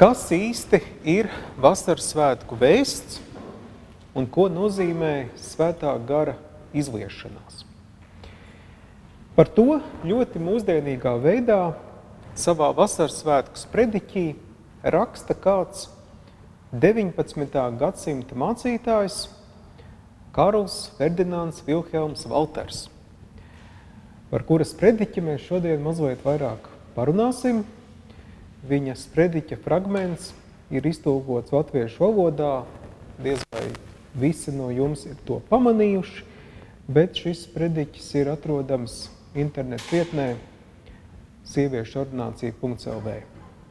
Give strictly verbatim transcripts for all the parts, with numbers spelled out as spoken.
Kas īsti ir vasaras svētku vēsts un ko nozīmē svētā gara izliešanās? Par to ļoti mūsdienīgā veidā savā vasaras svētku sprediķī raksta kāds deviņpadsmitā gadsimta mācītājs Karls Ferdinands Vilhelms Valters, par kura sprediķi mēs šodien mazliet vairāk parunāsim. Viņa sprediķa fragments ir iztulkots latviešu valodā, diez vai visi no jums ir to pamanījuši, bet šis sprediķis ir atrodams internet vietnē sieviešu ordinācija punkts el vē.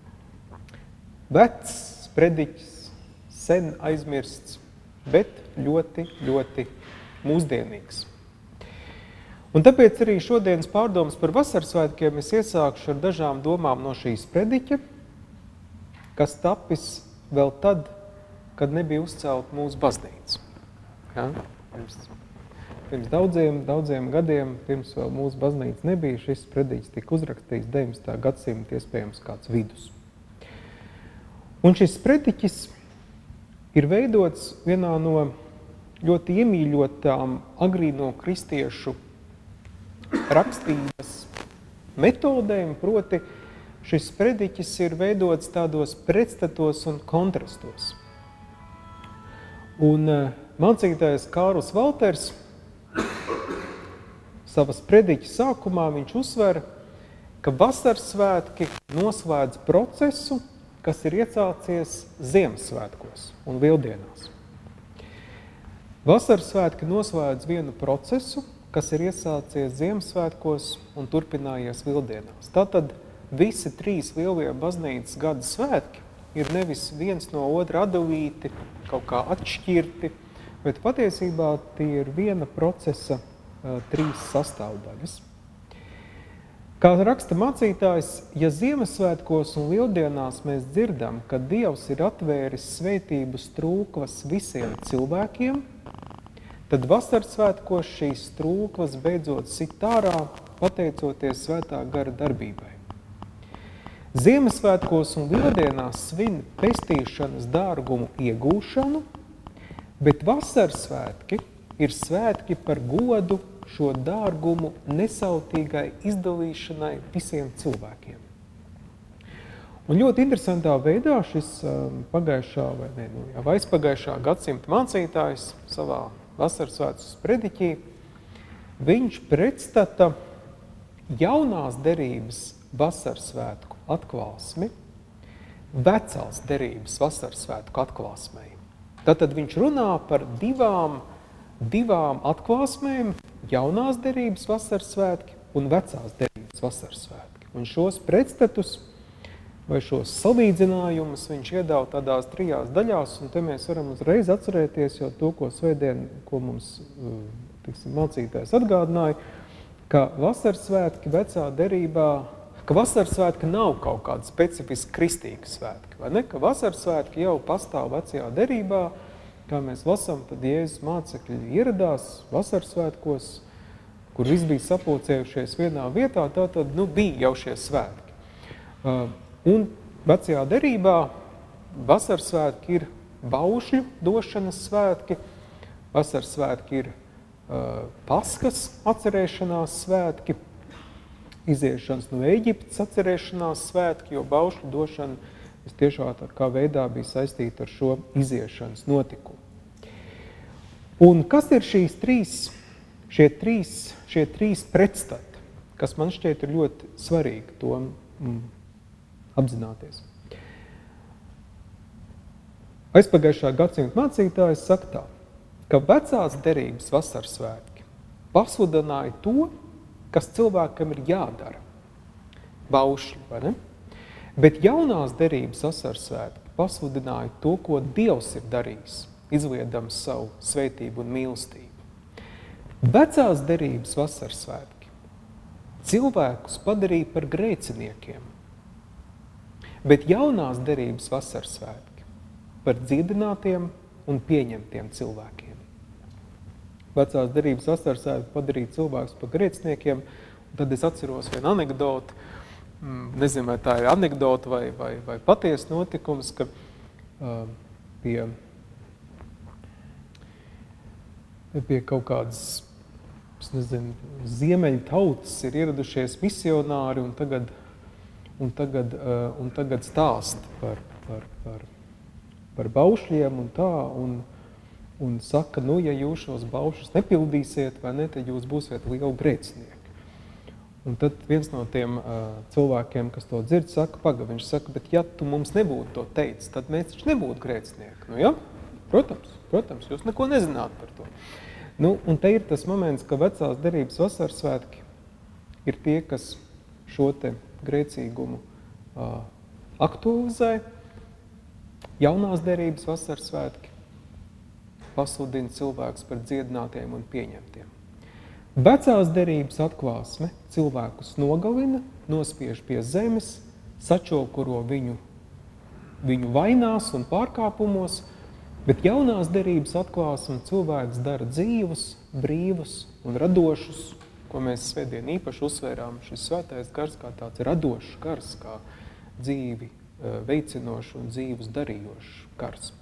Vecs sprediķis, sen aizmirsts, bet ļoti, ļoti mūsdienīgs. Un tāpēc arī šodienas pārdomas par vasaras svētkiem es iesākšu ar dažām domām no šīs sprediķa, kas tapis vēl tad, kad nebija uzcelt mūsu baznīca. Ja? Pirms, pirms daudziem, daudziem gadiem, pirms vēl mūsu baznīca nebija, šis sprediķis tika uzrakstīts deviņpadsmitā gadsimta, iespējams kāds vidus. Un šis sprediķis ir veidots vienā no ļoti iemīļotām agrīno kristiešu rakstības metodēm, proti šis sprediķis ir veidots tādos pretstatos un kontrastos. Un mācītājs Kārls Valters savas sprediķa sākumā viņš uzsver, ka vasaras svētki noslēdz procesu, kas ir iecācies Ziemassvētkos un Lieldienās. Vasaras svētki noslēdz vienu procesu, kas ir iesācies Ziemassvētkos un turpinājies Lieldienās. Tātad visi trīs lielie baznīcas gada svētki ir nevis viens no otra atdalīti, kaut kā atšķirti, bet patiesībā tie ir viena procesa uh, trīs sastāvdaļas. Kā raksta mācītājs, ja Ziemassvētkos un Lieldienās mēs dzirdam, ka Dievs ir atvēris svētības trūklas visiem cilvēkiem, tad vasaras svētkos šīs trūklas beidzot sit ārā, pateicoties svētā gara darbībai. Ziemassvētkos un Lieldienās svin pestīšanas dārgumu iegūšanu, bet vasaras svētki ir svētki par godu šo dārgumu nesautīgai izdalīšanai visiem cilvēkiem. Un ļoti interesantā veidā šis um, pagājušā vai ne, nu, jau aizpagājušā gadsimta mācītājs savā vasaras svētku sprediķī, viņš pretstata jaunās derības vasaras svētku atklāsmi vecās derības vasaras svētku atklāsmei. Tātad viņš runā par divām, divām atklāsmēm, jaunās derības vasaras svētki un vecās derības vasaras svētki. Un šos pretstatus vai šos salīdzinājumus viņš iedāva tādās trijās daļās, un te mēs varam uzreiz atcerēties jau to, ko svētdien, ko mums tiksim, mācītājs atgādināja, ka vasaras svētki vecā derībā, ka vasaras svētki nav kaut kāda specifiski kristīga svētki, vai ne? Ka vasaras svētki jau pastāv vecajā derībā, kā mēs lasām, tad Jēzus mācekļi ieradās vasaras svētkos, kur viss bija sapulcējušies vienā vietā, tātad nu, bija jau šie svētki. Uh, Un vecajā derībā vasaras svētki ir baušļu došanas svētki, vasaras svētki ir uh, Paskas atcerēšanās svētki, iziešanas no Ēģiptes atcerēšanās svētki, jo baušļu došana vistiešākā veidā bija saistīta ar šo iziešanas notikumu. Un kas ir šīs trīs, šie trīs, šie trīs pretstati, kas man šķiet ir ļoti svarīgi to mm, apzināties. Aizpagājušā gadsimta mācītājs saka tā, ka vecās derības vasaras svētki pasludināja to, kas cilvēkam ir jādara. Baušļi, vai ne? Bet jaunās derības vasaras svētki pasludināja to, ko Dievs ir darījis, izliedams savu svētību un mīlestību. Vecās derības vasaras svētki cilvēkus padarīja par grēciniekiem, bet jaunās derības vasaras svētki par dziedinātiem un pieņemtiem cilvēkiem. Vecās derības vasaras svētki padarīja cilvēkus par grēciniekiem, un tad es atceros vienu anekdoti, nezinu, vai tā ir anekdota vai, vai, vai patiesa notikums, ka uh, pie, pie kaut kādas, es nezinu, ziemeļu tautas ir ieradušies misionāri un tagad, un tagad, uh, un tagad stāst par, par, par, par baušļiem un tā, un, un saka, nu, ja jūs šos baušļus nepildīsiet, vai ne, tad jūs būsiet lieli grēcinieki. Un tad viens no tiem uh, cilvēkiem, kas to dzird, saka, paga, viņš saka, bet ja tu mums nebūtu to teicis, tad mēs taču nebūtu grēcinieki. Nu ja, protams, protams, jūs neko nezināt par to. Nu, un te ir tas moments, ka vecās derības vasaras svētki ir tie, kas šo te grēcīgumu uh, aktualizē. Jaunās derības vasaras svētki pasludina cilvēkus par dziedinātiem un pieņemtiem. Vecās derības atklāsme cilvēkus nogalina, nospiež pie zemes, sačokuro viņu, viņu vainās un pārkāpumos, bet jaunās derības atklāsme cilvēks dara dzīvus, brīvus un radošus, ko mēs svētdien īpaši uzsvērām, šis svētais gars kā tāds radošs gars, kā dzīvi veicinošs un dzīvus darījošs gars.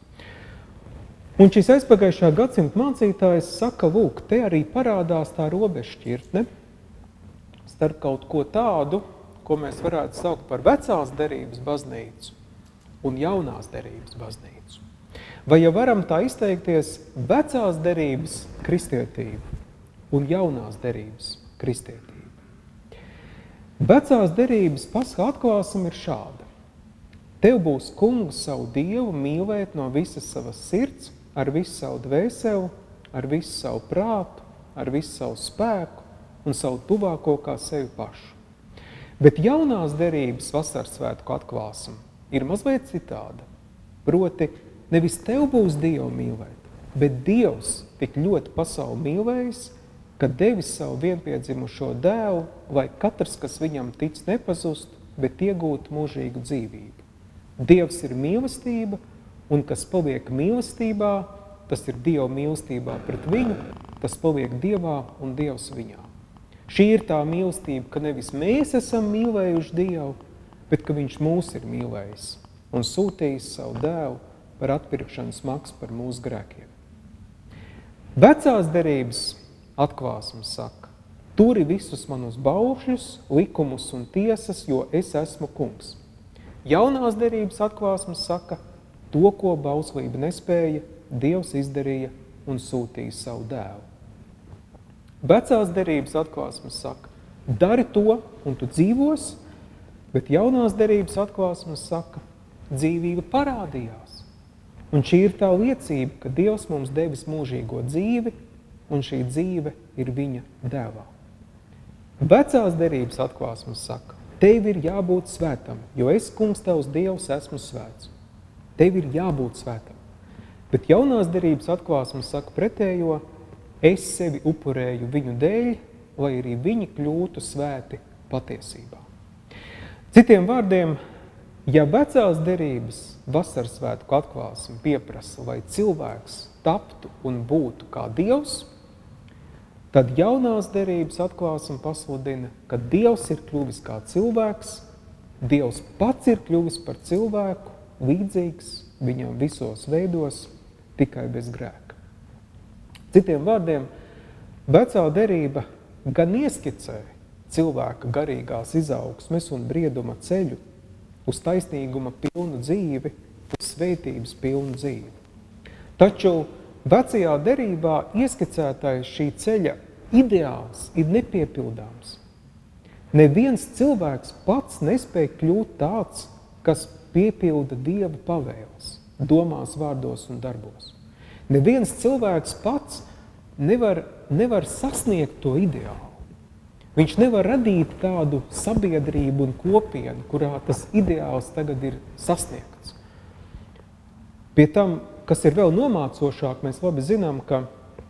Un šis aizpagājušā gadsimta mācītājs saka, lūk, te arī parādās tā robežšķirtne starp kaut ko tādu, ko mēs varētu saukt par vecās derības baznīcu un jaunās derības baznīcu. Vai jau varam tā izteikties vecās derības kristietība un jaunās derības kristietība? Vecās derības paskā atklāsme ir šāda. Tev būs kungs savu Dievu mīlēt no visas savas sirds, ar visu savu dvēseli, ar visu savu prātu, ar visu savu spēku un savu tuvāko kā sevi pašu. Bet jaunās derības vasaras svētku atklāsme ir mazliet citāda. Proti, nevis tev būs Dievu mīlēt, bet Dievs tik ļoti pasauli mīlējis, ka devis savu vienpiedzimušo dēlu, lai katrs, kas viņam tic, nepazust, bet iegūtu mūžīgu dzīvību. Dievs ir mīlestība, un kas paliek mīlestībā, tas ir Dieva mīlestībā pret viņu, tas paliek Dievā un Dievs viņā. Šī ir tā mīlestība, ka nevis mēs esam mīlējuši Dievu, bet ka viņš mūs ir mīlējis un sūtījis savu dēlu par atpirkšanas maksu par mūsu grēkiem. Vecās derības atklāsmes saka, turi visus manus baušļus, likumus un tiesas, jo es esmu kungs. Jaunās derības atklāsmes saka, to, ko bauslība nespēja, Dievs izdarīja un sūtīja savu dēlu. Vecās derības atklāsmes saka, dari to un tu dzīvos, bet jaunās derības atklāsmes saka, dzīvība parādījās. Un šī ir tā liecība, ka Dievs mums devis mūžīgo dzīvi, un šī dzīve ir viņa dēlā. Vecās derības atklāsmes saka, tev ir jābūt svētam, jo es, kungs, tavs Dievs, esmu svēts. Tev ir jābūt svētam. Bet jaunās derības atklāsmes saka pretējo, es sevi upurēju viņu dēļ, lai arī viņi kļūtu svēti patiesībā. Citiem vārdiem, ja vecās derības vasaras svētku atklāsme pieprasa, lai cilvēks taptu un būtu kā Dievs, tad jaunās derības atklāsme pasludina, ka Dievs ir kļuvis kā cilvēks, Dievs pats ir kļuvis par cilvēku, līdzīgs viņam visos veidos, tikai bez grēka. Citiem vārdiem, vecā derība gan ieskicē cilvēka garīgās izaugsmes un brieduma ceļu uz taisnīguma pilnu dzīvi, uz svētības pilnu dzīvi. Taču vecajā derībā ieskicētais šī ceļa ideāls ir nepiepildāms. Neviens cilvēks pats nespēj kļūt tāds, kas piepilda Dieva pavēles, domās, vārdos un darbos. Neviens cilvēks pats nevar, nevar sasniegt to ideālu. Viņš nevar radīt tādu sabiedrību un kopienu, kurā tas ideāls tagad ir sasniegts. Pie tam, kas ir vēl nomācošāk, mēs labi zinām, ka,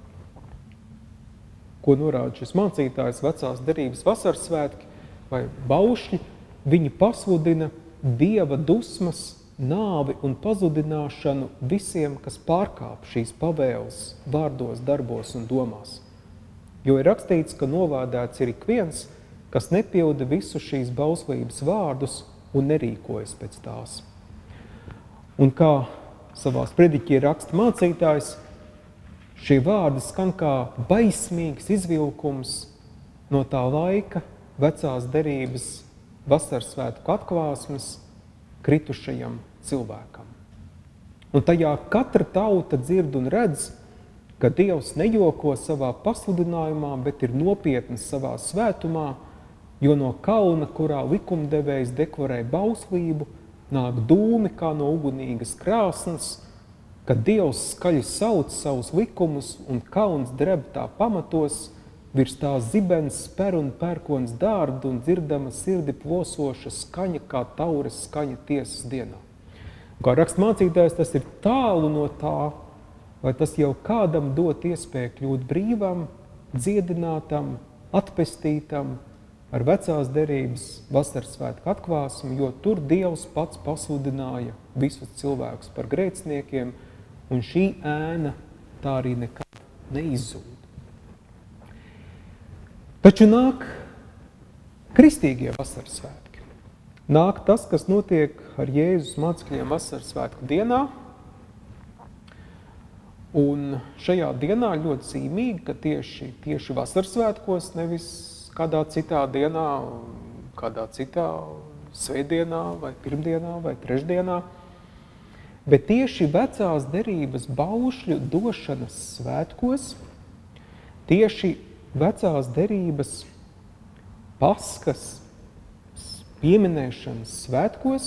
ko norāda šis mācītājs vecās derības vasaras svētki vai baušļi, viņi pasludina Dieva dusmas, nāvi un pazudināšanu visiem, kas pārkāp šīs pavēles vārdos, darbos un domās. Jo ir rakstīts, ka novādēts ir ik viens, kas nepilda visu šīs bauslības vārdus un nerīkojas pēc tās. Un kā savās prediķī raksta mācītājs, šie vārdi skan kā baismīgs izvilkums no tā laika vecās derības vasaras svētku atklāsmes kritušajam cilvēkam. Un tajā katra tauta dzird un redz, ka Dievs nejoko savā pasludinājumā, bet ir nopietns savā svētumā, jo no kalna, kurā likumdevējs deklarē bauslību, nāk dūmi kā no ugunīgas krāsnes, kad Dievs skaļi sauc savus likumus un kalns dreb tā pamatos, virs tā zibens sper un pērkons dārd un dzirdama sirdi plosoša skaņa kā taures skaņa tiesas dienā. Kā raksta mācītājs, tas ir tālu no tā, vai tas jau kādam dot iespēju kļūt brīvam, dziedinātam, atpestītam ar vecās derības vasaras svētku atklāsmi, jo tur Dievs pats pasludināja visus cilvēkus par grēciniekiem, un šī ēna tā arī nekad neizzūd. Taču nāk kristīgie vasaras svētki. Nāk tas, kas notiek ar Jēzus mācekļiem vasaras svētku dienā, un šajā dienā ļoti zīmīgi, ka tieši, tieši vasaras svētkos, nevis kādā citā dienā, kādā citā svētdienā vai pirmdienā vai trešdienā, bet tieši vecās derības baušļu došanas svētkos, tieši vecās derības paskas pieminēšanas svētkos,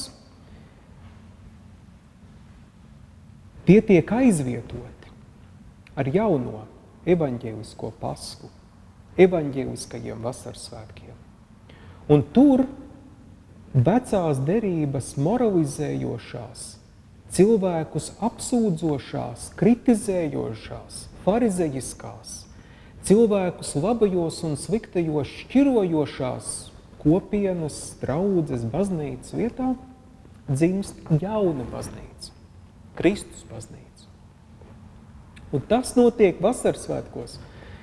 tie tiek aizvietoti ar jauno evaņģēlisko pasku, evaņģēliskajiem vasaras svētkiem. Un tur vecās derības moralizējošās, cilvēkus apsūdzošās, kritizējošās, farizejiskās, cilvēkus labajos un sliktajos šķirojošās kopienas, draudzes, baznīcas vietā dzimst jauna baznīca, Kristus baznīca. Un tas notiek vasaras svētkos,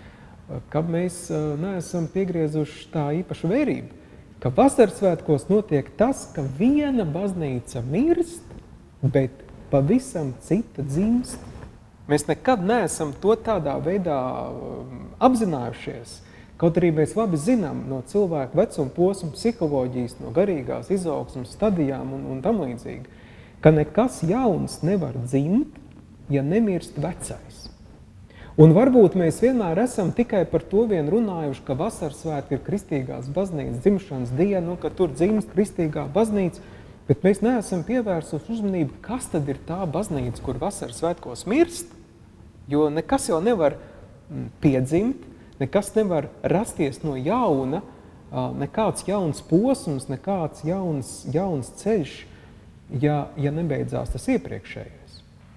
kad mēs neesam piegriezuši tā īpašu vērību, ka vasaras svētkos notiek tas, ka viena baznīca mirst, bet pavisam cita dzimst. Mēs nekad neesam to tādā veidā apzinājušies, kaut arī mēs labi zinām no cilvēku vecuma posma psiholoģijas, no garīgās izaugsmes stadijām un, un tam līdzīgi, ka nekas jauns nevar dzimt, ja nemirst vecais. Un varbūt mēs vienmēr esam tikai par to vien runājuši, ka vasaras svētki ir kristīgās baznīcas dzimšanas diena, un ka tur dzimst kristīgā baznīca, bet mēs neesam pievērsuši uzmanību, kas tad ir tā baznīca, kur vasaras svētkos mirst, jo nekas jau nevar piedzimt, nekas nevar rasties no jauna, nekāds jauns posms, nekāds jauns, jauns ceļš, ja, ja nebeidzās tas iepriekšējais.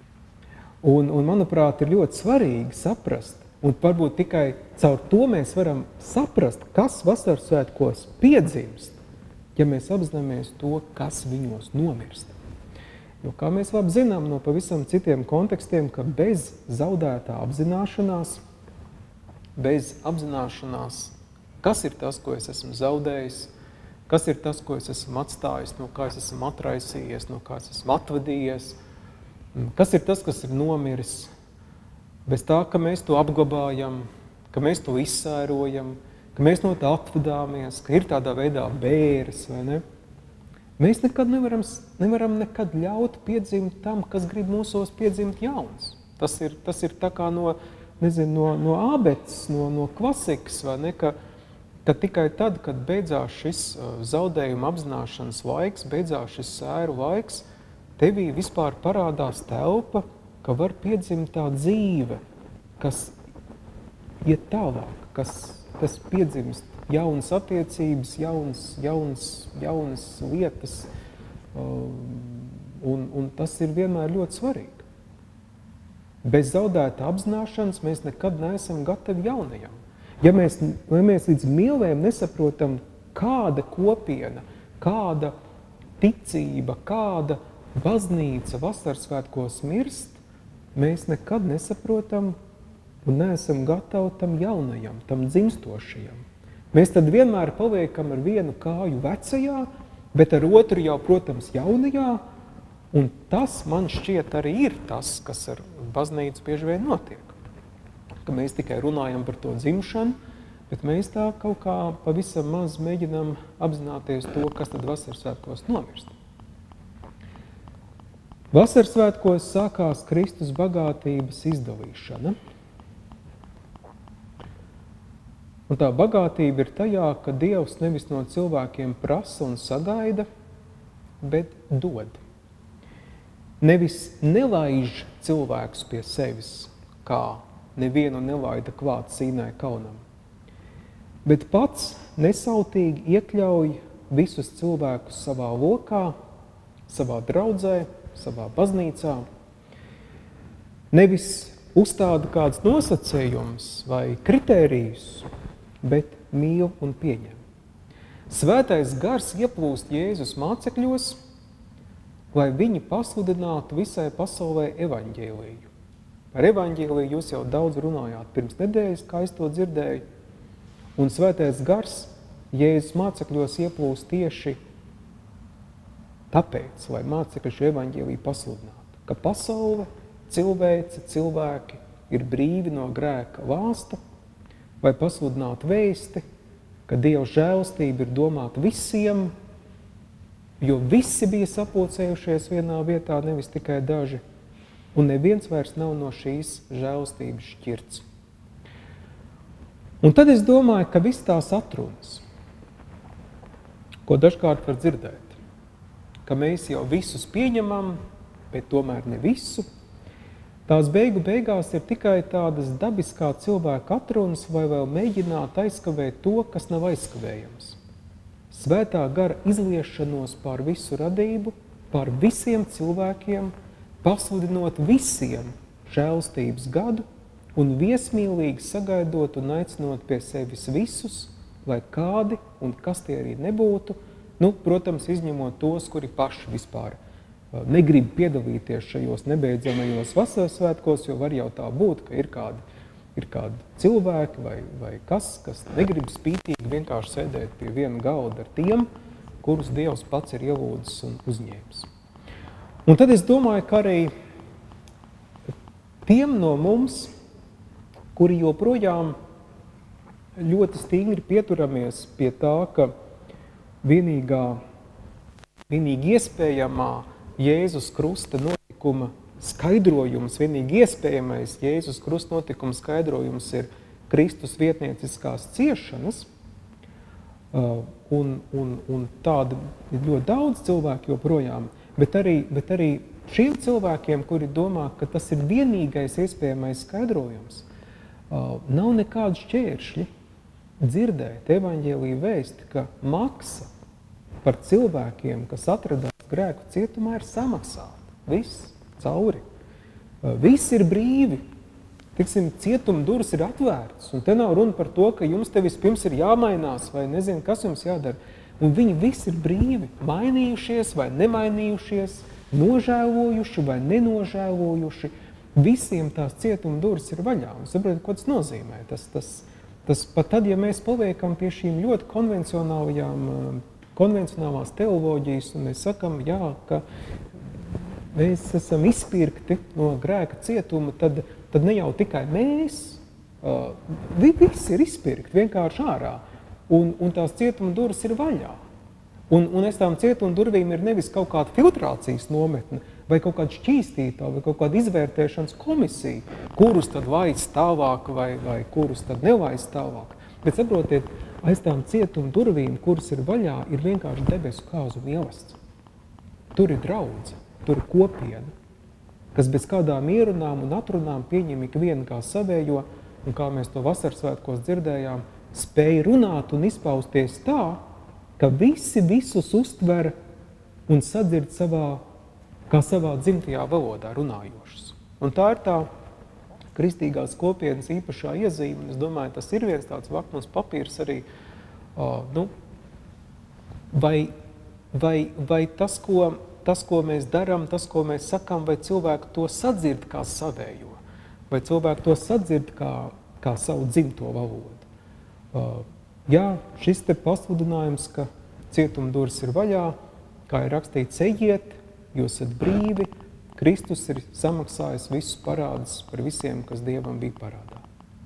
Un, un, manuprāt, ir ļoti svarīgi saprast, un varbūt tikai caur to mēs varam saprast, kas vasaras svētkos piedzimst, ja mēs apzināmies to, kas viņos nomirst. Jo, kā mēs labi zinām no pavisam citiem kontekstiem, ka bez zaudētā apzināšanās, bez apzināšanās, kas ir tas, ko es esmu zaudējis, kas ir tas, ko es esmu atstājis, no kā es esmu atraisījies, no kā es esmu atvadījies, kas ir tas, kas ir nomiris, bez tā, ka mēs to apglabājam, ka mēs to izsērojam, ka mēs no tā atvadāmies, ka ir tādā veidā bēres, vai ne? Mēs nekad nevaram, nevaram nekad ļaut piedzimt tam, kas grib mūsos piedzimt jauns. Tas ir, tas ir tā kā no, nezinu, no, no ābeces, no, no klasikas, vai ne, ka, ka tikai tad, kad beidzās šis zaudējuma apzināšanas laiks, beidzās šis sēru laiks, tevī vispār parādās telpa, ka var piedzimt tā dzīve, kas iet tālāk, kas, kas piedzimst jaunas attiecības, jaunas, jaunas, jaunas lietas, un, un tas ir vienmēr ļoti svarīgi. Bez zaudēta apzināšanas mēs nekad neesam gatavi jaunajam. Ja mēs, ja mēs līdz milvēm nesaprotam, kāda kopiena, kāda ticība, kāda baznīca vasaras svētkos mirst, mēs nekad nesaprotam un neesam gatavi tam jaunajam, tam dzimstošajam. Mēs tad vienmēr paliekam ar vienu kāju vecajā, bet ar otru jau, protams, jaunajā, un tas man šķiet arī ir tas, kas ar baznīcu bieži vien notiek. Ka mēs tikai runājam par to dzimšanu, bet mēs tā kaut kā pavisam maz mēģinām apzināties to, kas tad vasarsvētkos nomirst. Vasarsvētkos sākās Kristus bagātības izdalīšana. Un tā bagātība ir tajā, ka Dievs nevis no cilvēkiem prasa un sagaida, bet dod. Nevis nelaiž cilvēkus pie sevis, kā nevienu nelaida klāt sīnai kaunam, bet pats nesautīgi iekļauj visus cilvēkus savā lokā, savā draudzē, savā baznīcā. Nevis uzstāda kāds nosacījums vai kritērijus, bet mīl un pieņem. Svētais gars ieplūst Jēzus mācekļos, lai viņi pasludinātu visai pasaulē evaņģēliju. Par evaņģēliju jūs jau daudz runājāt pirms nedēļas, kā es to dzirdēju, un svētais gars Jēzus mācekļos ieplūst tieši tāpēc, lai mācekļi šo evaņģēliju pasludinātu, ka pasaule, cilvēce, cilvēki ir brīvi no grēka vāsta, vai pasludinātu vēsti, ka Dieva žēlastība ir domāta visiem, jo visi bija sapulcējušies vienā vietā, nevis tikai daži, un neviens vairs nav no šīs žēlastības šķirts. Un tad es domāju, ka viss tās atrunas, ko dažkārt var dzirdēt, ka mēs jau visus pieņemam, bet tomēr ne visu, tās beigu beigās ir tikai tādas dabiskā cilvēka atrunas vai vēl mēģināt aizskavēt to, kas nav aizskavējams. Svētā gara izliešanos pār visu radību, pār visiem cilvēkiem, pasludinot visiem žēlastības gadu un viesmīlīgi sagaidot un aicinot pie sevis visus, lai kādi un kas tie arī nebūtu, nu, protams, izņemot tos, kuri paši vispār negrib piedalīties šajos nebeidzamajos vasarsvētkos, jo var jau tā būt, ka ir kādi, ir kādi cilvēki vai, vai kas, kas negrib spītīgi vienkārši sēdēt pie viena galda ar tiem, kurus Dievs pats ir ielūdzis un uzņēmis. Un tad es domāju, ka arī tiem no mums, kuri joprojām ļoti stingri pieturamies pie tā, ka vienīgā, vienīgi iespējamā Jēzus Krusta notikuma skaidrojums, vienīgi iespējamais Jēzus Krusta notikuma skaidrojums ir Kristus vietnieciskās ciešanas, un, un, un tāda ir ļoti daudz cilvēku joprojām, bet arī, bet arī šiem cilvēkiem, kuri domā, ka tas ir vienīgais iespējamais skaidrojums, nav nekādu šķēršļi dzirdēt evaņģēliju vēsti, ka maksa par cilvēkiem, kas atradās grēku cietumā, ir samaksāta. Viss cauri. Viss ir brīvi. Tiksim, cietuma durvis ir atvērtas. Un te nav runa par to, ka jums te vispirms ir jāmainās vai nezinu, kas jums jādara. Un viņi visi ir brīvi. Mainījušies vai nemainījušies, nožēlojuši vai nenožēlojuši. Visiem tās cietuma durvis ir vaļā. Un saprotat, ko tas nozīmē? Tas, tas, tas pat tad, ja mēs paliekam pie šīm ļoti konvencionālajām konvencionālās teoloģijas, un mēs sakam, jā, ka mēs esam izpirkti no grēka cietuma, tad, tad ne jau tikai mēs, uh, visi ir izpirkti vienkārši ārā, un, un tās cietuma durvis ir vaļā. Un, un es tām cietuma durvīm ir nevis kaut kāda filtrācijas nometne, vai kaut kāda šķīstītā, vai kaut kāda izvērtēšanas komisija, kurus tad vajag stāvāk, vai, vai kurus tad nevajag stāvāk. Bet saprotiet, aiz tām cietuma durvīm, kuras ir vaļā, ir vienkārši debesu kāzu mīlestība. Tur ir draudze, tur ir kopiena, kas bez kādām ierunām un atrunām pieņem ikvienu kā savējo, un kā mēs to vasarsvētkos dzirdējām, spēja runāt un izpausties tā, ka visi visus uztver un sadzird savā, kā savā dzimtajā valodā runājošus. Un tā ir tā kristīgās kopienas īpašā iezīme, un es domāju, tas ir viens tāds vakmums papīrs arī, uh, nu, vai, vai, vai tas, ko, tas, ko mēs darām, tas, ko mēs sakam, vai cilvēki to sadzird kā savējo, vai cilvēki to sadzird kā, kā savu dzimto valodu. Uh, jā, šis te pasludinājums, ka cietuma durvis ir vaļā, kā ir rakstīts, ejiet, jūs esat brīvi, Kristus ir samaksājis visus parādus par visiem, kas Dievam bija parādā.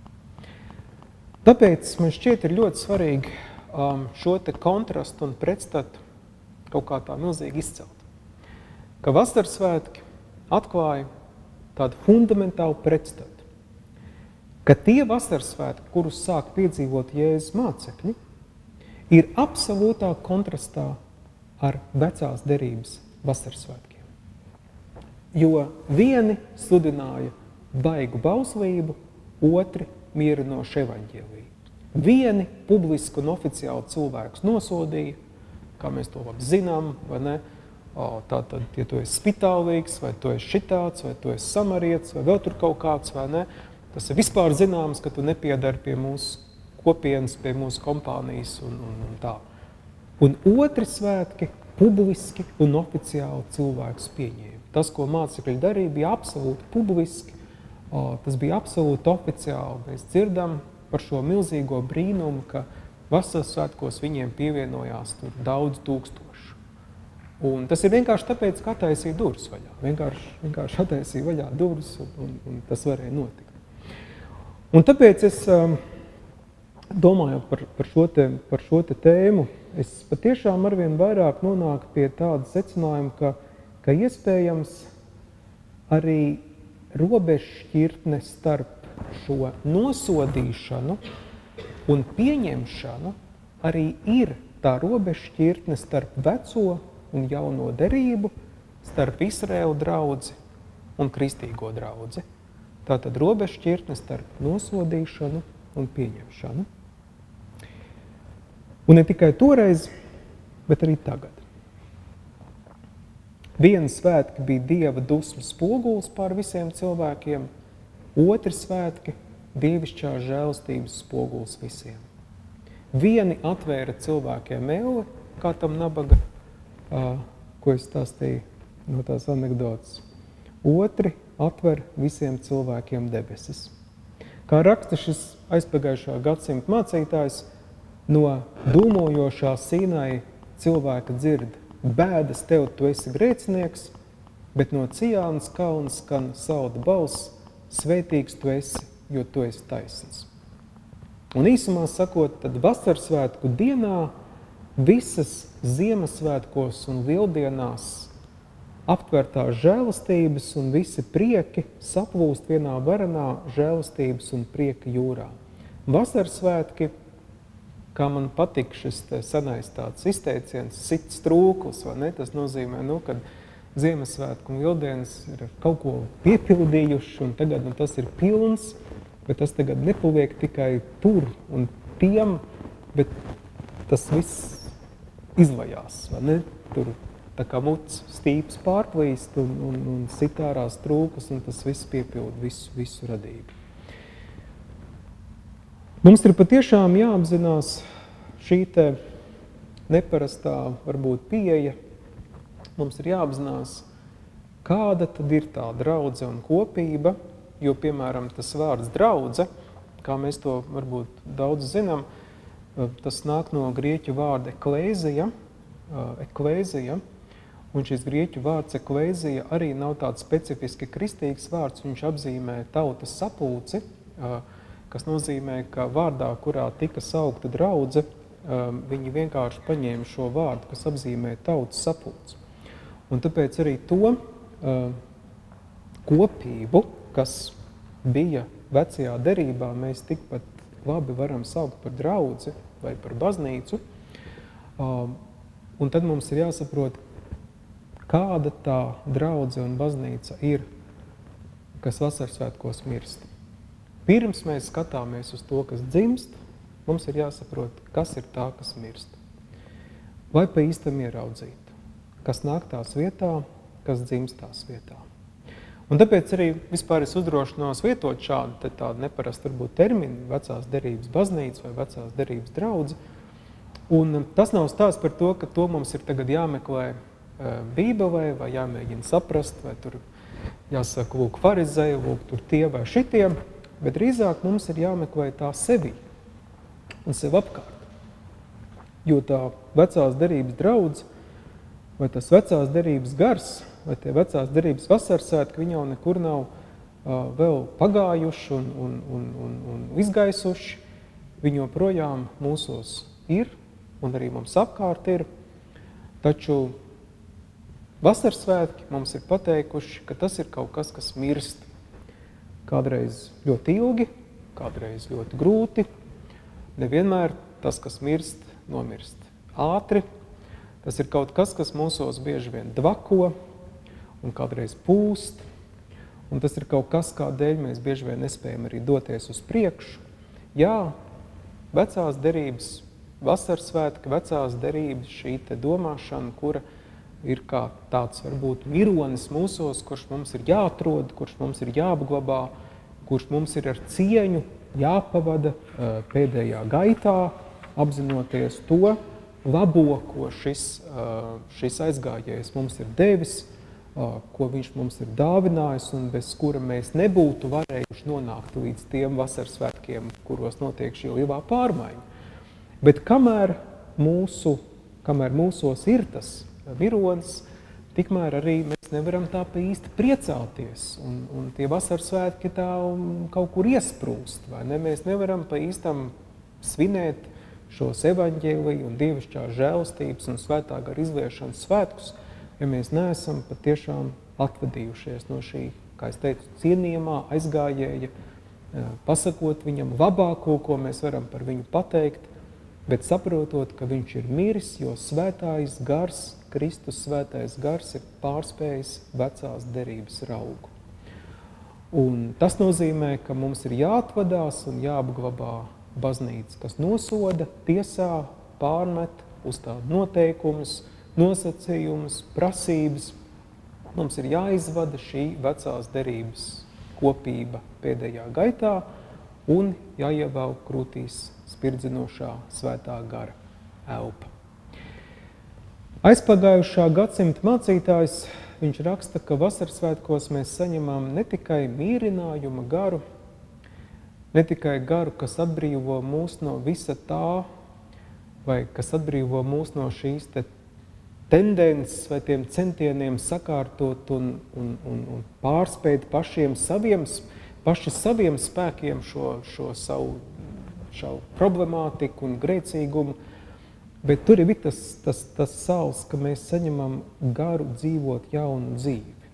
Tāpēc man šķiet ir ļoti svarīgi um, šo te kontrastu un pretstatu kaut kā tā milzīgi izcelt. Ka vasaras svētki atklāja tādu fundamentālu pretstatu. Ka tie vasaras svētki, kurus sāk piedzīvot Jēzus mācekļi, ir absolūtā kontrastā ar vecās derības vasaras svētkiem. Jo vieni sludināja baigu bauslību, otri mierinošu evaņģēliju. Vieni publiski un oficiāli cilvēkus nosodīja, kā mēs to labi zinām, vai ne? O, tātad, ja tu esi spitālīgs, vai tu esi šitāds, vai tu esi samarietis, vai vēl tur kaut kāds, vai ne? Tas ir vispār zināms, ka tu nepiedari pie mūsu kopienas, pie mūsu kompānijas un, un, un tā. Un otri svētki publiski un oficiāli cilvēkus pieņēma. Tas, ko mācekļi darīja, bija absolūti publiski, o, tas bija absolūti oficiāli. Mēs dzirdam par šo milzīgo brīnumu, ka vasaras svētkos viņiem pievienojās tur daudz tūkstošu. Un tas ir vienkārši tāpēc, ka attaisīja durvis vaļā. Vienkārši, vienkārši attaisīja vaļā durvis un, un, un tas varēja notikt. Un tāpēc es um, domāju par, par, šo te, par šo te tēmu, es patiešām arvien vairāk nonāku pie tāda secinājuma, ka ka iespējams arī robežšķirtne starp šo nosodīšanu un pieņemšanu arī ir tā robežšķirtne starp veco un jauno derību, starp Izraēlu draudzi un kristīgo draudzi. Tātad robežšķirtne starp nosodīšanu un pieņemšanu. Un ne tikai toreiz, bet arī tagad. Viena svētki bija Dieva dusmu spogulis pār visiem cilvēkiem, otri svētki dievišķās žēlastības spogulis visiem. Vieni atvēra cilvēkiem elli, kā tam nabaga, uh, ko es stāstīju no tās anekdotas. Otri atver visiem cilvēkiem debesis. Kā raksta šis aizpagājušā gadsimta mācītājs, no dūmojošā Sīnai cilvēka dzird: bēdas tev, tu esi grēcinieks, bet no Cijānas kalna skan salda balss: svētīgs tu esi, jo tu esi taisns. Un īsumā sakot, tad vasaras svētku dienā visas Ziemassvētkos un Lieldienās aptvertās žēlastības un visi prieki saplūst vienā varanā žēlastības un prieka jūrā. Vasaras svētki, kā man patīk šis senais tāds izteiciens, sit strūklis, vai ne? Tas nozīmē, nu, kad Ziemassvētku un Lieldienas ir kaut ko piepildījuši, un tagad nu, tas ir pilns, bet tas tagad nepaliek tikai tur un tiem, bet tas viss izvajās, vai ne? Tur tā kā muts stīps pārplīst un, un, un sit ārā strūklis, un tas viss piepilda visu, visu radību. Mums ir patiešām jāapzinās šī te neparastā, varbūt, pieeja. Mums ir jāapzinās, kāda tad ir tā draudze un kopība, jo, piemēram, tas vārds draudze, kā mēs to varbūt daudz zinām, tas nāk no grieķu vārda eklēzija, eklēzija, un šis grieķu vārds eklēzija arī nav tāds specifiski kristīgs vārds, viņš apzīmē tautas sapulci, kas nozīmē, ka vārdā, kurā tika saukta draudze, viņi vienkārši paņēma šo vārdu, kas apzīmē tautas sapulci. Un tāpēc arī to kopību, kas bija vecajā derībā, mēs tikpat labi varam saukt par draudzi vai par baznīcu. Un tad mums ir jāsaprot, kāda tā draudze un baznīca ir, kas vasaras svētkos mirst. Pirms mēs skatāmies uz to, kas dzimst, mums ir jāsaprot, kas ir tā, kas mirst. Lai pa īstam ieraudzīt, kas nāk tās vietā, kas dzimst tās vietā. Un tāpēc arī vispār es uzdrošinos vietot šādu tādu neparastu varbūt terminu, vecās derības baznīca vai vecās derības draudze. Un tas nav stāsts par to, ka to mums ir tagad jāmeklē Bībelē vai jāmēģina saprast, vai tur jāsaka, lūk, farizēji, lūk, tur tie vai šitie, bet drīzāk mums ir jāmeklē tā sevi un sev apkārt. Jo tā vecās derības draudz, vai tas vecās derības gars, vai tie vecās derības vasarsvētki, viņi jau nekur nav uh, vēl pagājuši un, un, un, un, un izgaisuši. Viņi joprojām mūsos ir, un arī mums apkārt ir. Taču vasarsvētki mums ir pateikuši, ka tas ir kaut kas, kas mirst. Kādreiz ļoti ilgi, kādreiz ļoti grūti. Nevienmēr tas, kas mirst, nomirst ātri. Tas ir kaut kas, kas mūsos bieži vien dvako un kādreiz pūst. Un tas ir kaut kas, kādēļ mēs bieži vien nespējam arī doties uz priekšu. Jā, vecās derības, vasarsvētki, vecās derības, šī te domāšana, kura ir kā tāds varbūt mironis mūsos, kurš mums ir jāatrod, kurš mums ir jāapglabā, kurš mums ir ar cieņu jāpavada pēdējā gaitā, apzinoties to labo, ko šis, šis aizgājējs mums ir devis, ko viņš mums ir dāvinājis un bez kura mēs nebūtu varējuši nonākt līdz tiem vasarsvētkiem, kuros notiek šī lielā pārmaiņa. Bet kamēr, mūsu, kamēr mūsos ir tas mironis, tikmēr arī mēs nevaram tā pa īsti priecāties, un, un tie vasarsvētki tā kaut kur iesprūst, vai ne? Mēs nevaram pa īstam svinēt šos evaņģēliju un dievišķās žēlastības un svētā gara izliešanas svētkus, ja mēs neesam patiešām atvadījušies no šī, kā es teicu, cienījamā aizgājēja, pasakot viņam labāko, ko mēs varam par viņu pateikt, bet saprotot, ka viņš ir miris, jo svētājs gars, Kristus svētais gars ir pārspējis vecās derības raugu. Un tas nozīmē, ka mums ir jāatvadās un jāapglabā baznīca, kas nosoda, tiesā, pārmet, uzstāda noteikumus, nosacījumus, prasības. Mums ir jāizvada šī vecās derības kopība pēdējā gaitā un jāievelk krūtīs spirdzinošā svētā gara elpa. Aizpagājušā gadsimta mācītājs, viņš raksta, ka vasarsvētkos mēs saņemam ne tikai mīrinājuma garu, ne tikai garu, kas atbrīvo mūs no visa tā, vai kas atbrīvo mūs no šīs te tendences vai tiem centieniem sakārtot un, un, un, un pārspēt pašiem saviem, paši saviem spēkiem šo, šo savu, šo problemātiku un grēcīgumu, bet tur ir tas, tas, tas sāls, ka mēs saņemam garu dzīvot jaunu dzīvi.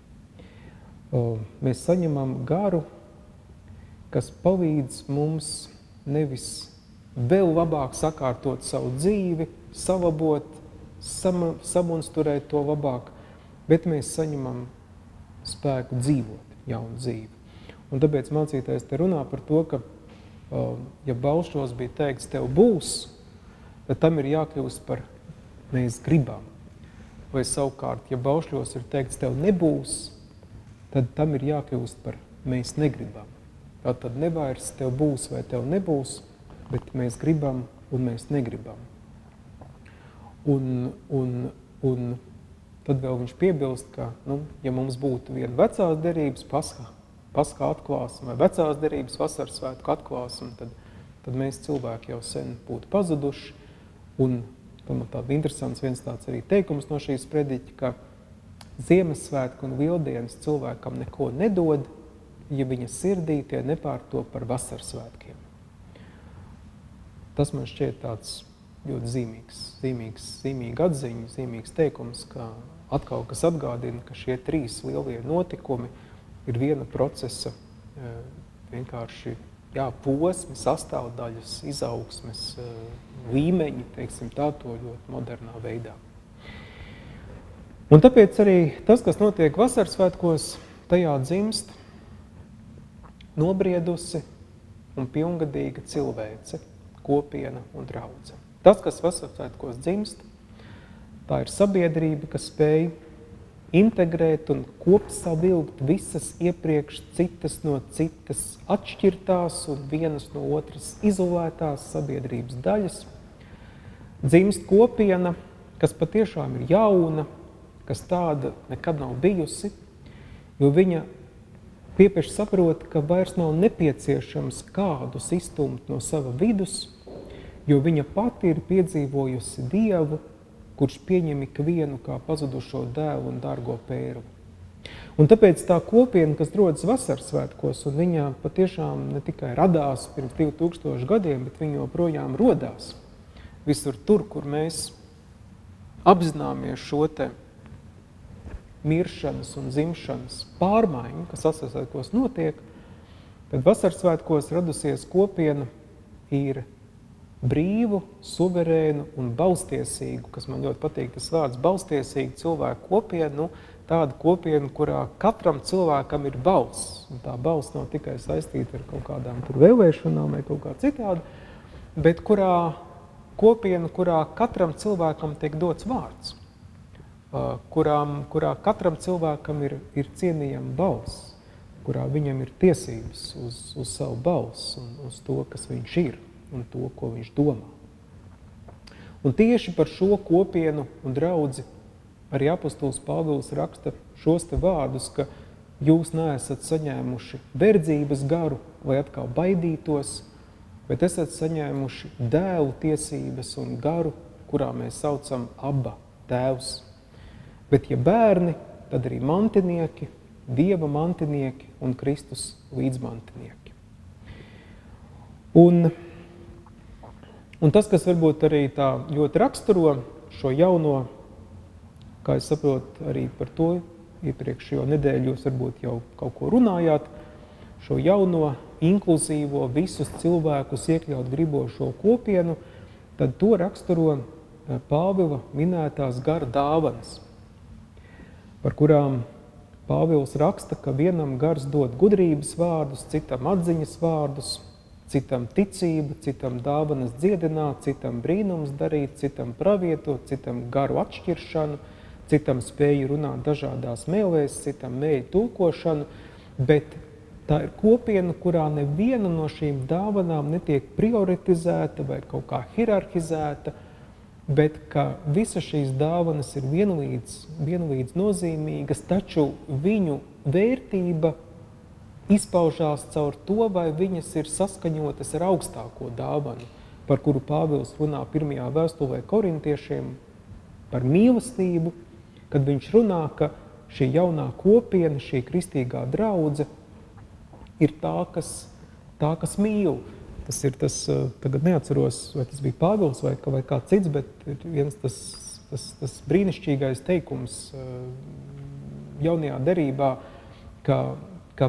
Mēs saņemam garu, kas palīdz mums nevis vēl labāk sakārtot savu dzīvi, salabot, sam, samunsturēt to labāk, bet mēs saņemam spēku dzīvot jaunu dzīvi. Un tāpēc mācītājs te runā par to, ka, ja Balšos bija teikts, tev būs, tad tam ir jākļūst par mēs gribam. Vai savukārt, ja Baušļos ir teikts, tev nebūs, tad tam ir jākļūst par mēs negribam. Tātad nevairs tev būs vai tev nebūs, bet mēs gribam un mēs negribam. Un, un, un tad vēl viņš piebilst, ka, nu, ja mums būtu viena vecās derības paskā, paskā atklāsme vai vecās derības vasarsvētku atklāsme, tad, tad mēs cilvēki jau sen būtu pazuduši. Un tāda interesants viens tāds arī teikums no šīs prediķa, ka Ziemassvētku un Lieldienas cilvēkam neko nedod, ja viņa sirdī tie nepārtop par vasarsvētkiem. Tas man šķiet tāds ļoti zīmīgs, zīmīgs, zīmīga atziņa, zīmīgs teikums, ka atkal kas atgādina, ka šie trīs lielie notikumi ir viena procesa vienkārši jā, posmi, sastāvdaļas, izaugsmes, līmeņi, teiksim tā, to ļoti modernā veidā. Un tāpēc arī tas, kas notiek vasarsvētkos, tajā dzimst nobriedusi un pilngadīga cilvēce, kopiena un draudze. Tas, kas vasarsvētkos dzimst, tā ir sabiedrība, kas spēj integrēt un kopsavilkt visas iepriekš citas no citas atšķirtās un vienas no otras izolētās sabiedrības daļas. Dzimst kopiena, kas patiešām ir jauna, kas tāda nekad nav bijusi, jo viņa piepieši saprot, ka vairs nav nepieciešams kādus izstumt no sava vidus, jo viņa pati ir piedzīvojusi Dievu, kurš pieņem ikvienu kā pazudušo dēlu un dārgo pērli. Un tāpēc tā kopiena, kas rodas vasaras svētkos, un viņa patiešām ne tikai radās pirms divi tūkstoši gadiem, bet viņa joprojām rodās visur tur, kur mēs apzināmies šo te miršanas un dzimšanas pārmaiņu, kas vasaras svētkos notiek, tad vasaras svētkos radusies kopiena ir brīvu, suverēnu un balstiesīgu, kas man ļoti patīk tas vārds, balstiesīgu cilvēku kopienu, tāda kopiena, kurā katram cilvēkam ir balss. Un tā balss nav tikai saistīta ar kaut kādām tur vēlēšanām vai kaut kā citādi, bet kurā kopiena, kurā katram cilvēkam tiek dots vārds, kurām, kurā katram cilvēkam ir, ir cienījama balss, kurā viņam ir tiesības uz, uz savu balss un uz to, kas viņš ir un to, ko viņš domā. Un tieši par šo kopienu un draudzi arī apostols Pāvils raksta šos te vārdus, ka jūs neesat saņēmuši verdzības garu, lai atkal baidītos, bet esat saņēmuši dēlu tiesības un garu, kurā mēs saucam Abba, Tēvs. Bet ja bērni, tad arī mantinieki, Dieva mantinieki un Kristus līdzmantinieki. Un, un tas, kas varbūt arī tā ļoti raksturo šo jauno, kā es saprotu, arī par to iepriekšējo nedēļu jūs varbūt jau kaut ko runājāt, šo jauno, inkluzīvo, visus cilvēkus iekļaut gribošo kopienu, tad to raksturo Pāvila minētās gara dāvanas, par kurām Pāvils raksta, ka vienam gars dod gudrības vārdus, citam atziņas vārdus, citam ticību, citam dāvanas dziedināt, citam brīnums darīt, citam pravietot, citam garu atšķiršanu, citam spēju runāt dažādās mēlēs, citam mēļu tulkošanu, bet tā ir kopiena, kurā neviena no šīm dāvanām netiek prioritizēta vai kaut kā hierarhizēta, bet ka visa šīs dāvanas ir vienlīdz, vienlīdz nozīmīgas, taču viņu vērtība izpaužās caur to, vai viņas ir saskaņotas ar augstāko dāvanu, par kuru Pāvils runā pirmajā vēstulē korintiešiem par mīlestību, kad viņš runā, ka šī jaunā kopiena, šī kristīgā draudze ir tā, kas, tā, kas mīl. Tas ir tas, tagad neatceros, vai tas bija Pāvils vai, vai kā cits, bet ir viens tas, tas, tas brīnišķīgais teikums jaunajā derībā, ka, ka,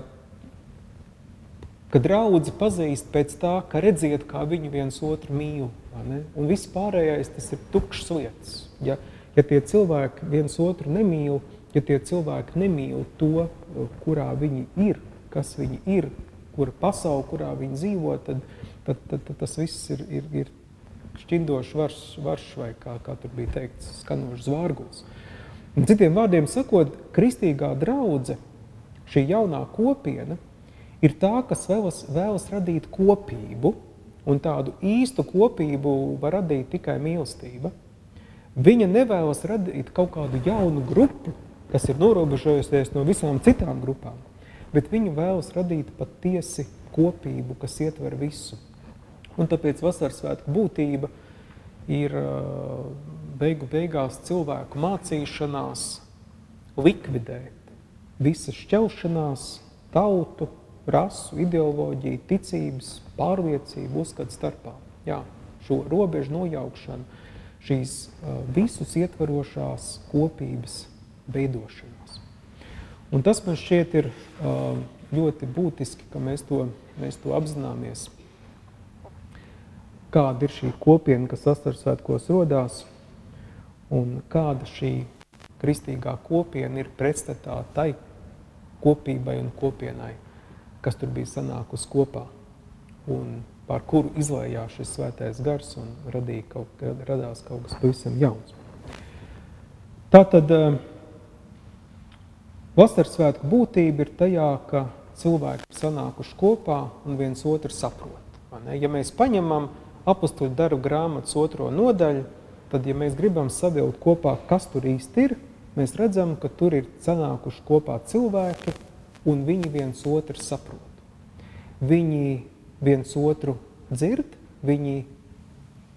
ka draudzi pazīst pēc tā, ka redziet, kā viņi viens otru mīl. Ne? Un viss pārējais tas ir tukšs lietas. Ja, ja tie cilvēki viens otru nemīl, ja tie cilvēki nemīl to, kurā viņi ir, kas viņi ir, kura pasaule, kurā viņi dzīvo, tad, tad, tad, tad tas viss ir, ir, ir šķindošs varš, varš vai kā, kā tur bija teikts, skanošs zvārguls. Un citiem vārdiem sakot, kristīgā draudze, šī jaunā kopiena, ir tā, kas vēlas, vēlas radīt kopību, un tādu īstu kopību var radīt tikai mīlestība. Viņa nevēlas radīt kaut kādu jaunu grupu, kas ir norobežojusies no visām citām grupām, bet viņa vēlas radīt patiesi kopību, kas ietver visu. Un tāpēc vasaras svētku būtība ir beigu beigās cilvēku mācīšanās likvidēt visas šķelšanās, tautu, rasu, ideoloģiju, ticības, pārliecību, uzskatu starpā. Jā, šo robežu nojaukšanu, šīs visus ietverošās kopības veidošanās. Un tas man šķiet ir ļoti būtiski, ka mēs to, mēs to apzināmies. Kāda ir šī kopiena, kas vasaras svētkos rodās, un kāda šī kristīgā kopiena ir pretstatā tai kopībai un kopienai, kas tur bija sanākus kopā, un par kuru izlējās šis svētais gars un radīja kaut, radās kaut kas pavisam jauns. Tātad vasaras svētku būtība ir tajā, ka cilvēki sanākuši kopā un viens otru saprot. Ja mēs paņemam apostoļu darbu grāmatas otro nodaļu, tad, ja mēs gribam savilkt kopā, kas tur īsti ir, mēs redzam, ka tur ir sanākuši kopā cilvēki un viņi viens otru saprot. Viņi viens otru dzird, viņi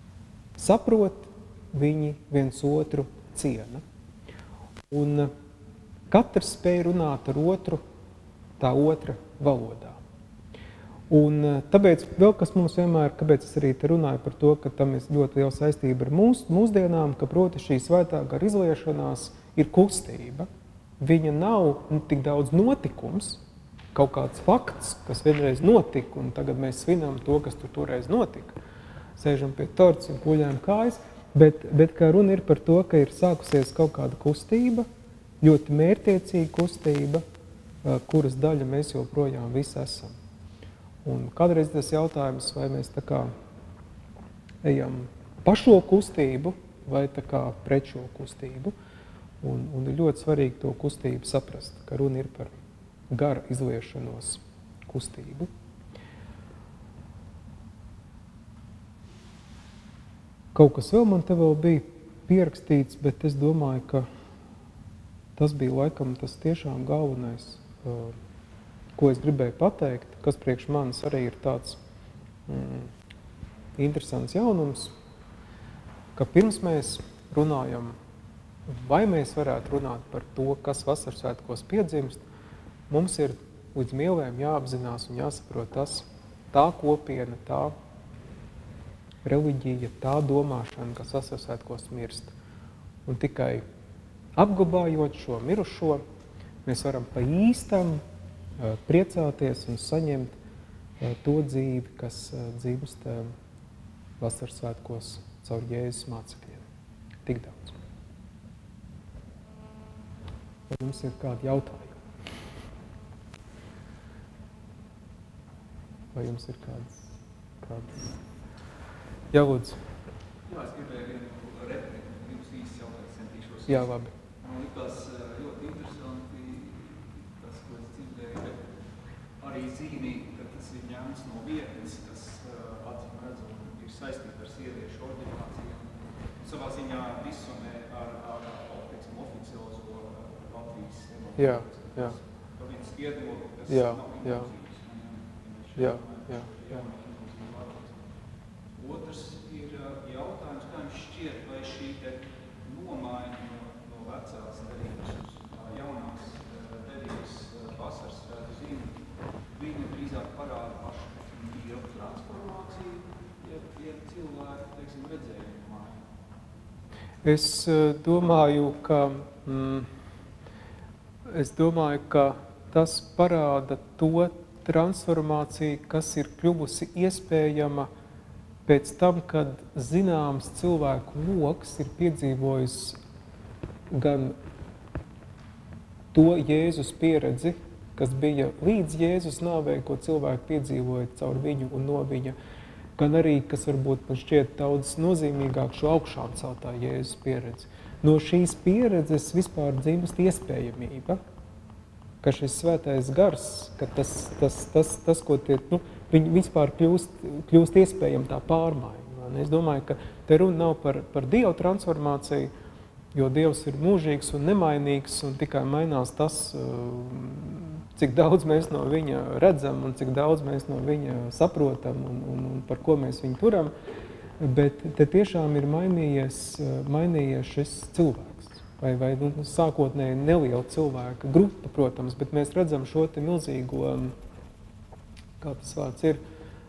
saprot, viņi viens otru ciena. Un katrs spēj runāt ar otru tā otra valodā. Un tāpēc vēl kas mums vienmēr, kāpēc es arī te runāju par to, ka tam ir ļoti liela saistība ar mūs, mūsdienām, ka proti šī svētā gara izliešanās ir kustība. Viņa nav nu, tik daudz notikums, kaut kāds fakts, kas vienreiz notika, un tagad mēs svinam to, kas tur toreiz notika. Sēžam pie torts un puļējam kājas, bet, bet kā runa ir par to, ka ir sākusies kaut kāda kustība, ļoti mērķtiecīga kustība, kuras daļa mēs joprojām visi esam. Un kādreiz tas jautājums, vai mēs tā kā ejam pa šo kustību, vai tā kā pret šo kustību. Un, un ir ļoti svarīgi to kustību saprast, ka runa ir par gara izliešanos kustību. Kaut kas vēl man te vēl bija pierakstīts, bet es domāju, ka tas bija laikam tas tiešām galvenais, ko es gribēju pateikt, kas priekš manis arī ir tāds mm, interesants jaunums, ka pirms mēs runājam, vai mēs varētu runāt par to, kas vasarsvētkos piedzimst, mums ir līdz mielēm jāapzinās un jāsaprot tas, tā kopiena, tā reliģija, tā domāšana, kas vasarsvētkos mirst. Un tikai apglabājot šo mirušo, mēs varam pa īstam priecāties un saņemt to dzīvi, kas dzimst vasarsvētkos caur Jēzus mācekļiem. Tik daudz. Vai jums ir kādi jautājumi? Vai jums ir kādas? kādas? Jā, lūdzu. Jā, es gribēju vienu repliku, jums īsti jautāt, centīšos. Jā, labi. Man likās ļoti interesanti tas, ko es dzirdēju, bet arī zīmīgi, ka tas ir ņemts no vietnes, kas acīm redzot ir saistīta ar sieviešu ordinācijām. Savā ziņā disonē ar, ar, ar teiksim, oficiālo Latvijas evaņģēlijas. Jā, jā. Par viens viedokli, kas jā, nav jā. inkluzīvs. Jā, jā, jā. Otrs ir jautājums, kā jums šķiet, vai šī te nomaiņa no, no vecās derības uz jaunās derības vasaras svētku zīmi, viņa drīzāk parāda pašu dievu transformāciju, ja, ja cilvēku, teiksim, redzējumu maiņu? Es domāju, ka, mm, es domāju, ka tas parāda to transformāciju, kas ir kļuvusi iespējama pēc tam, kad zināms cilvēku loks ir piedzīvojis gan to Jēzus pieredzi, kas bija līdz Jēzus nāvei, ko cilvēki piedzīvoja caur viņu un no viņa, gan arī, kas varbūt man šķiet daudz nozīmīgāk šo augšām celtā Jēzus pieredzi. No šīs pieredzes vispār dzimst iespējamība, ka šis svētais gars, ka tas, tas, tas, tas ko tie, nu, viņi vispār kļūst, kļūst iespējami tā pārmaiņa. Es domāju, ka te runa nav par, par Dievu transformāciju, jo Dievs ir mūžīgs un nemainīgs un tikai mainās tas, cik daudz mēs no viņa redzam un cik daudz mēs no viņa saprotam un, un, un par ko mēs viņu turam, bet te tiešām ir mainījies, mainījies šis cilvēks. Vai, vai nu, sākotnēji neliela cilvēka grupa, protams, bet mēs redzam šo te milzīgo, kā tas vārds ir,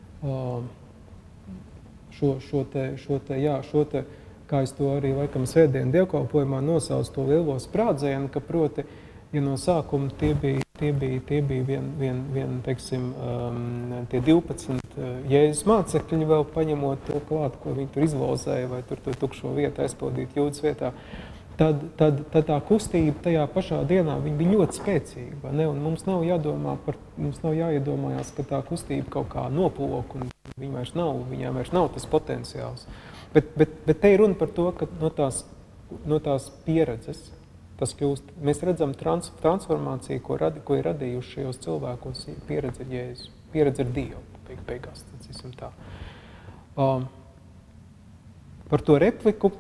šo, šo te, šo te, jā, šo te, kā es to arī laikam svētdienu dievkalpojumā nosaucu to lielo sprādzienu, ka proti, ja no sākuma tie bija, tie bija, tie bija vien, vien, vien teiksim, um, tie divpadsmit Jēzus mācekļi vēl paņemot to klāt, ko viņi tur izlozēja, vai tur to tukšo vietu aizpildīt Jūdas vietā, tad, tad, tad tā kustība tajā pašā dienā viņa bija ļoti spēcīga. Ne? Un mums nav jādomā par, mums nav jāiedomājās, ka tā kustība kaut kā noplok un viņa vairs nav, viņām vairs nav tas potenciāls. Bet, bet, bet te ir runa par to, ka no tās, no tās pieredzes tas kļūst. Mēs redzam trans, transformāciju, ko, radi, ko ir radījuši šajos cilvēkos, pieredze ar Jēzu, pieredze ar Dievu, beig, beigās, tacīsim tā. Um, par to repliku,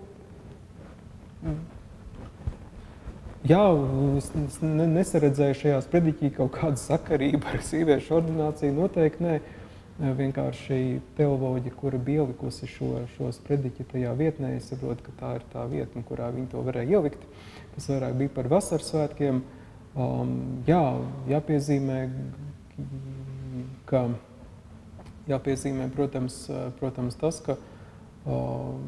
jā, es nesaredzēju šajās prediķī kaut kādu sakarību ar sīviešu ordināciju, noteikti nē, vienkārši teoloģi, kura bija ielikusi šo, šo sprediķi tajā vietnē, es saprotu, ka tā ir tā vietne, kurā viņi to varēja ielikt. Tas vairāk bija par vasaras svētkiem. Um, jā, jāpiezīmē, ka, jāpiezīmē, protams, protams tas, ka um,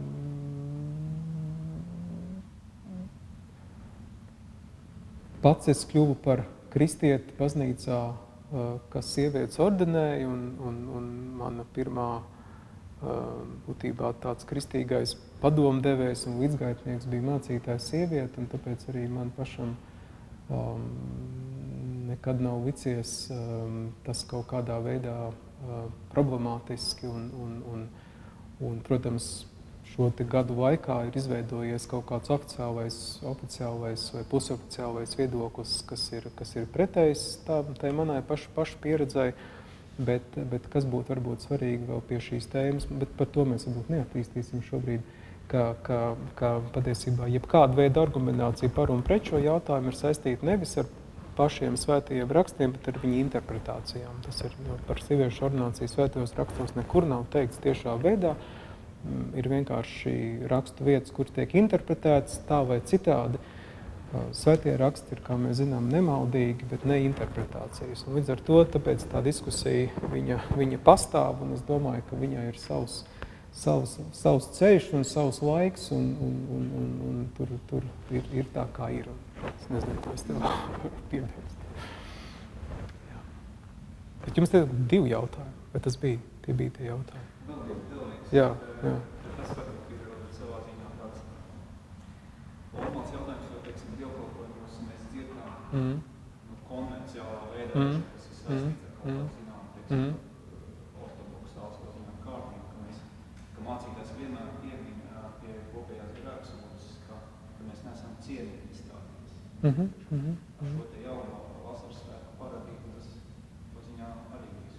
pats es kļuvu par kristieti baznīcā, kas sievietes ordinēja, un, un, un mana pirmā būtībā tāds kristīgais padomdevējs un līdzgaitnieks bija mācītājs sieviete, un tāpēc arī man pašam um, nekad nav licies um, tas kaut kādā veidā uh, problemātiski, un, un, un, un, protams, šo te gadu laikā ir izveidojies kaut kāds oficiālais, oficiālais vai pusoficiālais viedoklis, kas ir, kas ir pretējs tā, tai manai pašu, pašu pieredzei, bet, bet kas būtu varbūt svarīgi vēl pie šīs tēmas, bet par to mēs varbūt neattīstīsim šobrīd, ka, ka, ka patiesībā jebkāda veida argumentācija par un pret šo jautājumu ir saistīta nevis ar pašiem svētajiem rakstiem, bet ar viņu interpretācijām. Tas ir par sieviešu ordināciju svētajos rakstos nekur nav teikts tiešā veidā. Ir vienkārši rakstu vietas, kur tiek interpretētas tā vai citādi. Svētie raksti ir, kā mēs zinām, nemaldīgi, bet ne interpretācijas. Un līdz ar to, tāpēc tā diskusija, viņa, viņa pastāv, un es domāju, ka viņai ir savs, savs, savs ceļš un savs laiks, un, un, un, un, un tur, tur ir, ir tā, kā ir. Es nezinu, ko es tev piebilst. Jā. Bet jums te divi jautājumi, bet tas bija, tie bija tie jautājumi. Jā, jā. Tas varbūt ir savā ziņā tāds normāls jautājums, jo, teiksim, dievkalpojumos mēs dzirdām mm. nu, konvenciālā veidā, mm. kas ir saistīts ar kaut kā zinām, teiksim, mm. ortodoksāls vai zinām kārtību, ka mēs, ka mācītājs vienmēr piemin pie kopējās grēksūdas, ka, ka mēs neesam cienīgi izstādīts. Mm-hmm. Mm-hmm. Ar šo te jauno vasaras svētku paradību, tas to ziņā arī visu.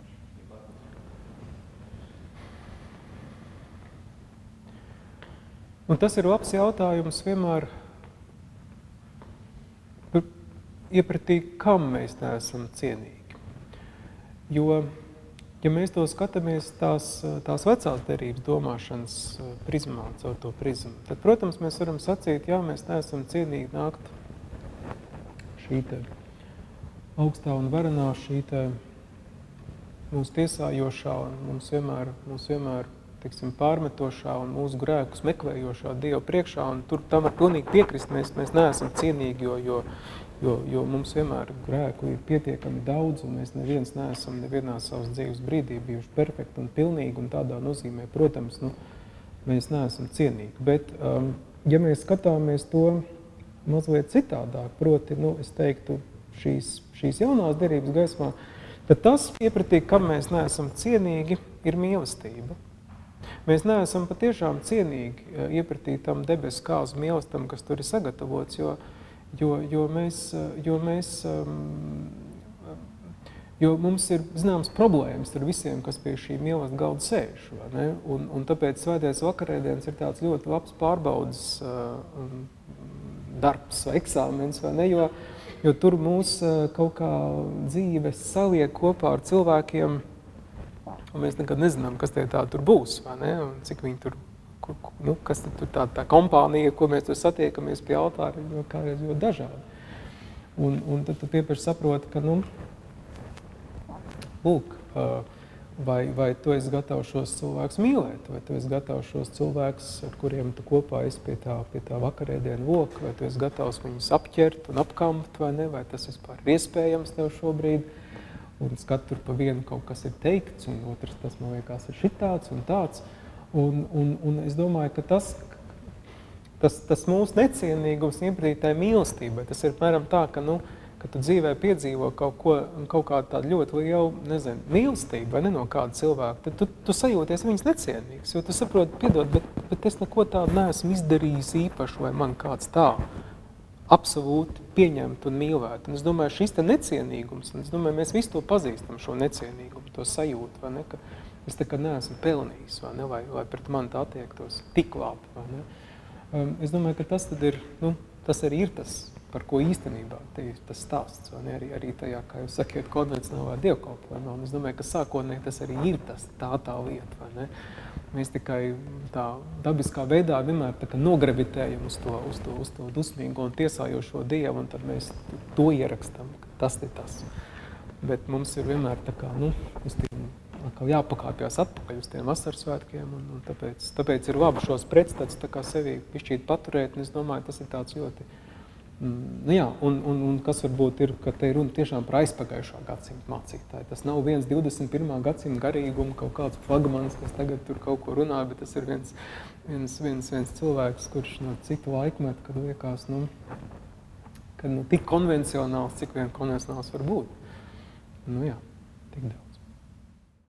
Un tas ir labs jautājums vienmēr iepratī, kam mēs neesam cienīgi. Jo, ja mēs to skatāmies tās, tās vecās derības domāšanas prizmā, caur to prizmu, tad, protams, mēs varam sacīt, jā, mēs neesam cienīgi nākt šī te augstā un varenā, šī te mūsu tiesājošā un mums vienmēr, mums vienmēr tiksim, pārmetošā un mūsu grēkus meklējošā Dievu priekšā, un tur tam var pilnīgi piekrist, mēs, mēs neesam cienīgi, jo, jo, jo, jo mums vienmēr grēku ir pietiekami daudz, un mēs neviens neesam nevienā savas dzīves brīdī bijuši perfekti un pilnīgi, un tādā nozīmē, protams, nu, mēs neesam cienīgi. Bet, um, ja mēs skatāmies to mazliet citādāk, proti, nu, es teiktu, šīs, šīs jaunās derības gaismā, tad tas iepratī, kam mēs neesam cienīgi, ir mīlestība. Mēs neesam patiešām cienīgi iepratī tam debesu kāzu mīlestam, kas tur ir sagatavots, jo, jo, jo, mēs, jo, mēs, jo mums ir zināms problēmas ar visiem, kas pie šī mīlestas galda sēž. Vai ne? Un, un tāpēc svētais vakarēdienas ir tāds ļoti labs pārbaudas darbs vai eksāmens, vai ne? Jo, jo tur mūs kaut kā dzīves saliek kopā ar cilvēkiem, un mēs nekad nezinām, kas tie tā tur būs, vai ne? Un cik viņi tur, nu, kas tur tā, tā kompānija, ko mēs tur satiekamies pie altāra, jo kādreiz ļoti dažādi. Un, un tad tu piepaši saproti, ka, nu, lūk, vai, vai tu esi gatavs šos cilvēkus mīlēt, vai tu esi gatavs šos cilvēkus, ar kuriem tu kopā esi pie tā, pie tā vakarēdienu loka, vai tu esi gatavs viņus apķert un apkamt, vai ne, vai tas vispār ir iespējams tev šobrīd. Un skat tur pa vienu kaut kas ir teikts, un otrs tas, man liekas, ir šitāds un tāds. Un, un, un es domāju, ka tas, tas, tas mūsu necienīgums iepratītai mīlestībai, tas ir mēram tā, ka, nu, ka tu dzīvē piedzīvo kaut ko, kaut kādu tādu ļoti lielu, nezinu, mīlestību, vai ne no kāda cilvēka, tad tu, tu sajūties viņas necienīgs, jo tu saproti, piedod, bet, bet es neko tādu neesmu izdarījis īpaši, vai man kāds tā absolūti pieņemt un mīlēt. Un es domāju, šis te necienīgums, un es domāju, mēs visi to pazīstam, šo necienīgumu, to sajūtu, vai ne, ka es tā kā neesmu pelnījis, vai ne, vai, vai pret mani tā attiektos tik labi, vai ne. Um, es domāju, ka tas tad ir, nu, tas arī ir tas par ko īstenībā te ir tas stāsts, vai ne, arī, arī tajā, kā jūs sakiet, konvencionālā dievkalpojumā. Un es domāju, ka sākotnēji tas arī ir tas, tā tā lieta, vai ne? Mēs tikai tā dabiskā veidā vienmēr tā kā nogravitējam uz to, uz to, uz to dusmīgo un tiesājošo Dievu, un tad mēs to ierakstam, ka tas ir tas. Bet mums ir vienmēr tā kā, nu, uz tiem atkal jāpakāpjās atpakaļ uz tiem vasarsvētkiem, un, un tāpēc, tāpēc ir labi šos pretstats tā kā sevi pišķīt paturēt, un es domāju, tas ir tāds ļoti, mm, nu jā, un, un, un kas varbūt ir, ka te ir runa tiešām par aizpagājušā gadsimta mācītāju. Tas nav viens divdesmit pirmā gadsimta garīguma kaut kāds flagmans, kas tagad tur kaut ko runā, bet tas ir viens, viens, viens, viens cilvēks, kurš no citu laikmetu, kad liekas, nu, kad nu tik konvencionāls, cik vien konvencionāls var būt. Nu jā, tik daudz.